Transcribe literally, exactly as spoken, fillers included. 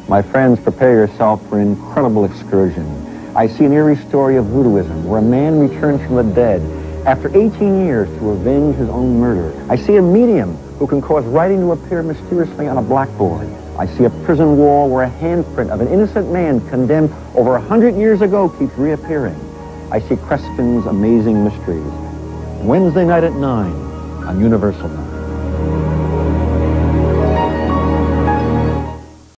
My friends, prepare yourself for an incredible excursion. I see an eerie story of voodooism, where a man returns from the dead after eighteen years to avenge his own murder. I see a medium who can cause writing to appear mysteriously on a blackboard. I see a prison wall where a handprint of an innocent man condemned over a hundred years ago keeps reappearing. I see Kreskin's Amazing Mysteries. Wednesday night at nine on Universal Night.